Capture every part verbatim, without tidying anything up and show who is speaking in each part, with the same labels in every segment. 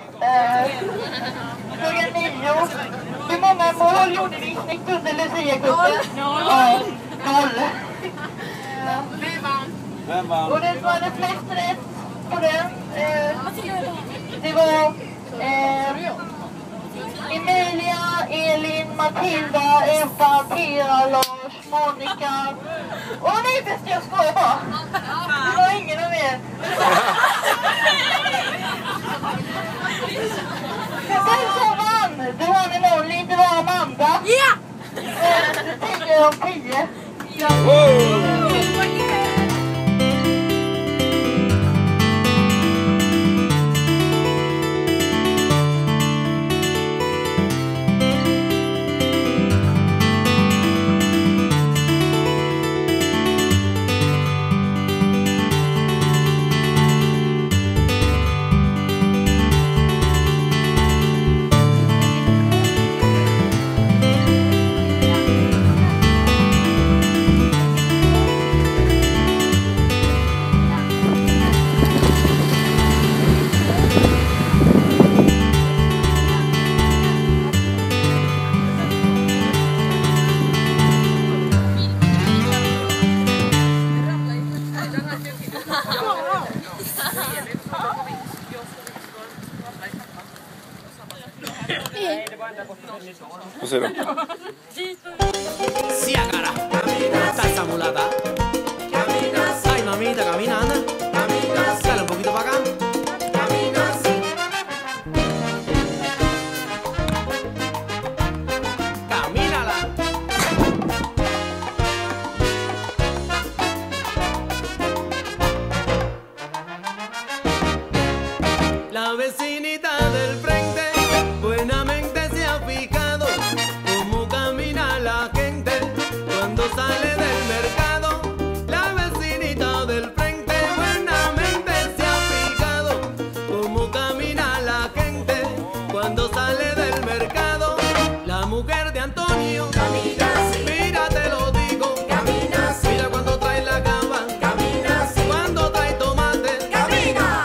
Speaker 1: Fråga nio. Hur många mål gjorde ni i snitt under Lucia-cupen? Noll. Ja, noll.
Speaker 2: Vem vann?
Speaker 3: Vem vann?
Speaker 1: Och det var det flest rätt på den. Eh, det var eh, Emilia, Elin, Matilda, Ebba, Pia, Lars, Monica. Åh nej, bäst jag skojar bara. Det var ingen av er. Den som vann, det var en Molly, det var Amanda.
Speaker 2: Ja!
Speaker 1: tio av tio.
Speaker 3: Vad säger du?
Speaker 4: Sí, cara. Está esa mulata. Ay, mamita, caminando. Sale un poquito para acá. Camínala. La vecinita del frente buenamente se ha fijado cómo camina la gente cuando sale del mercado. La vecinita del frente buenamente se ha fijado cómo camina la gente cuando sale del mercado. La mujer de Antonio camina así, mira te lo digo, camina así. Mira cuando trae la cava, camina así. Cuando trae tomate, camina.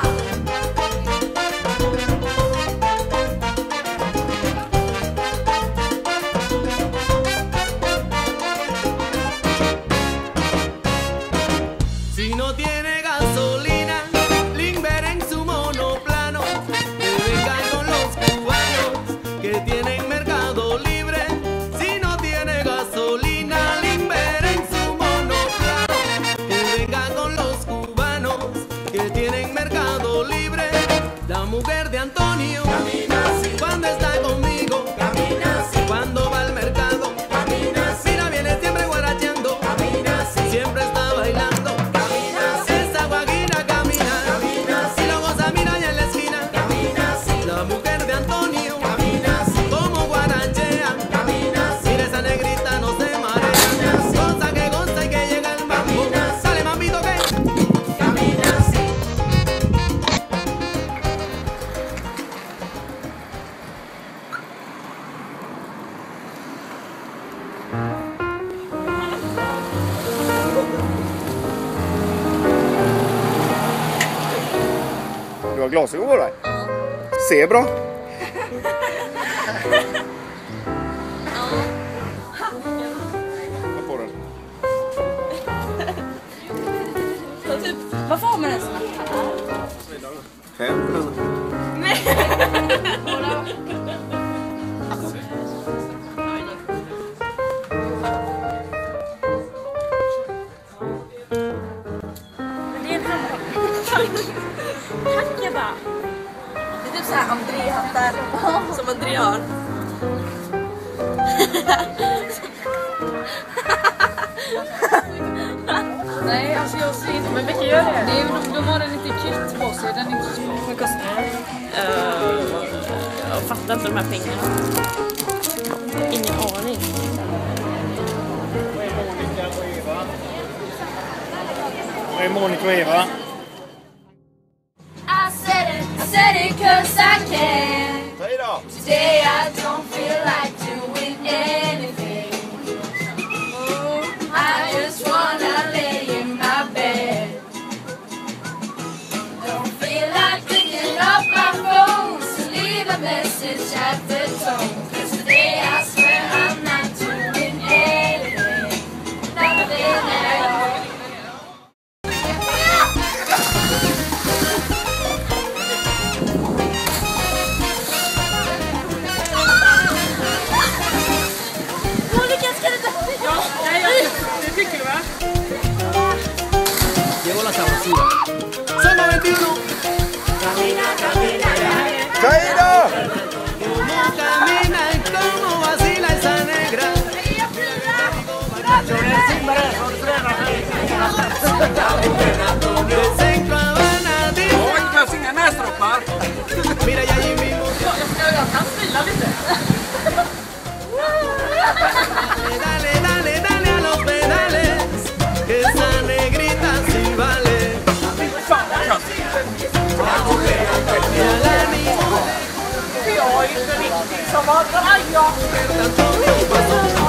Speaker 4: Si no tiene gasolina, Limber en su monoplano, que venga con los cubanos que tienen mercado libre. Si no tiene gasolina, Limber en su monoplano, que venga con los cubanos que tienen mercado libre. La mujer de Antonio camina así, cuando está conmigo, camina así. Cuando va al mercado, camina así. Mira, viene siempre guaracheando, camina así. Siempre está bailando. La mujer de Antonio camina así, como guarachea, camina así. Mira esa negrita no se marea, goza que goza y que llega el mambo. Sale mamito que camina así.
Speaker 3: Du har glasögon på dig? Ser bra. Vad får den?
Speaker 2: Typ, vad får man ens?
Speaker 3: Fem eller?
Speaker 2: Nej. Det är en handboll. Tack jag bara. Det är typ såhär André-hattar som André har.
Speaker 5: Nej, alltså jag ser inte. Men vilka gör det? Nej, de, de har en liten kit på sig. Den är inte så mycket. Vad kostar det?
Speaker 2: Uh, jag fattar inte de här pengarna. Ingen aning.
Speaker 3: Vad är Monica och Eva?
Speaker 6: I said it, I said it cause I can.
Speaker 3: Hej då!
Speaker 6: Today I don't feel like doing anything. I just wanna lay in my bed. Don't feel like picking up my phone, so
Speaker 4: De Centro Habana till...
Speaker 7: Oj, det behövs inga näsdroppar.
Speaker 4: Mira, ya allí mismo.
Speaker 5: Jag kan spilla lite.
Speaker 4: Dale, dale, dale a los pedales, que esa negrita sí vale. Y a la niña
Speaker 2: Jag är inte riktigt som andra. Jag
Speaker 4: tanto tiempo pasó.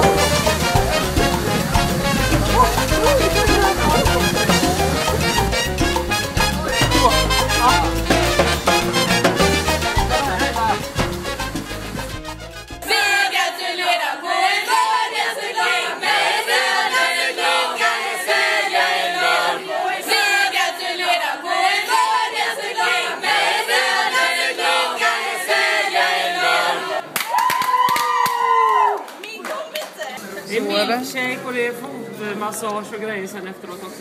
Speaker 2: Det är milkshake och det är fotmassage och grejer sen efteråt också.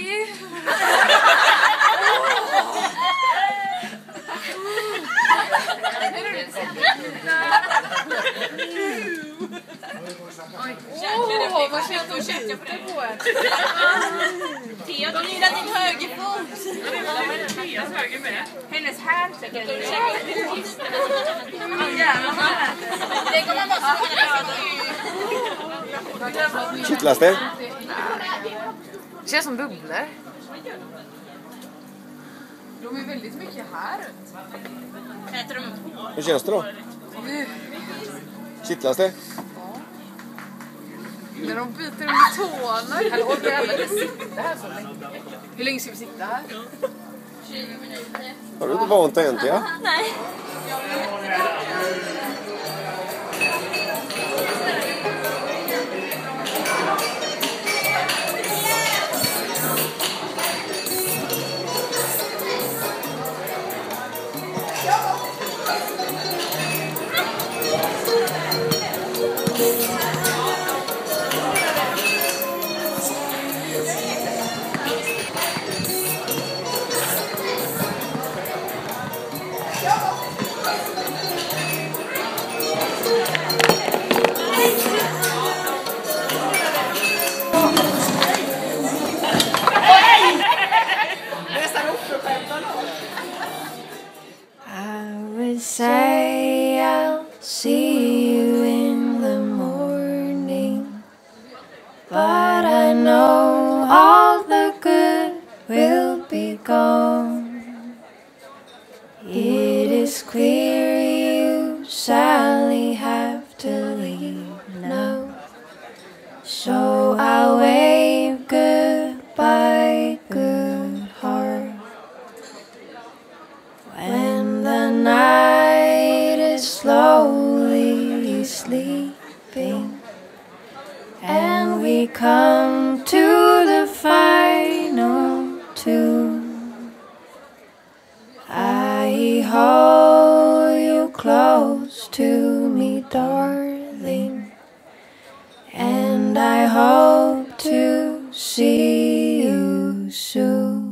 Speaker 5: Åh, vad känns det att käka på det på en? Theo, de gillar din högerfot.
Speaker 2: Theas höger med.
Speaker 5: Hennes här säkert. Det kommer bara så.
Speaker 3: Kittlas det?
Speaker 5: Det känns som bubblor. De är väldigt mycket här runt. Äter de upp?
Speaker 3: Hur känns det då? Kittlas det?
Speaker 5: När de biter under tårna. Eller orkar alla inte sitta här så länge? Hur länge ska vi sitta här? tjugo minuter.
Speaker 3: Har du inte vant dig än, ja?
Speaker 5: Nej.
Speaker 6: Say I'll see you in the morning, but I know all the good will be gone. It is clear you sadly have to leave now, so I'll wave goodbye, good heart. When the night is slowly sleeping and we come to the final tune, I hold you close to me, darling, and I hope to see you soon.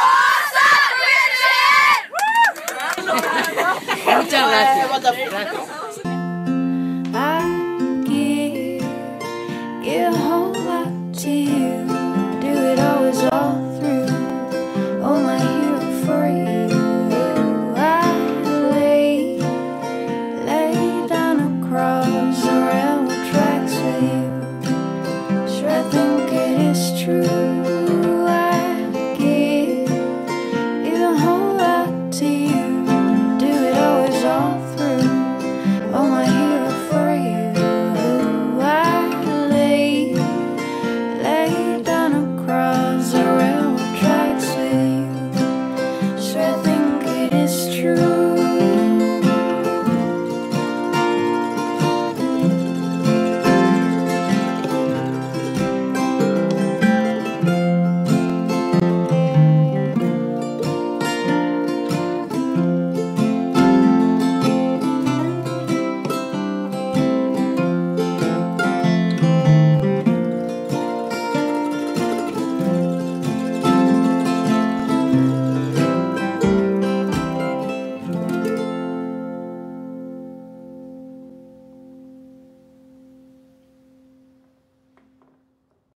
Speaker 5: Jävlar.